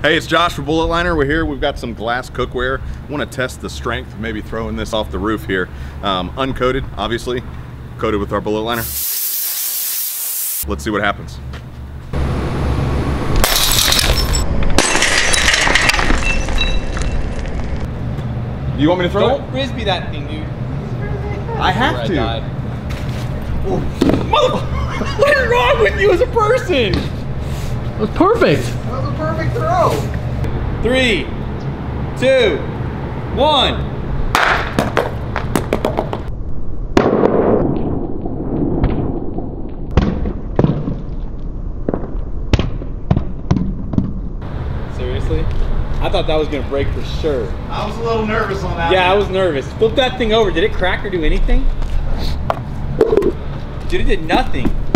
Hey, it's Josh from Bullet Liner. We're here. We've got some glass cookware. Want to test the strength of maybe throwing this off the roof here. Uncoated, obviously. Coated with our Bullet Liner. Let's see what happens. Do you want me to throw it? Don't frisbee that thing, dude. I have to. Motherfucker! What is wrong with you as a person? That was perfect. That was a perfect throw. 3, 2, 1. Seriously? I thought that was gonna break for sure. I was a little nervous on that. Yeah, I was nervous. Flip that thing over. Did it crack or do anything? Dude, it did nothing.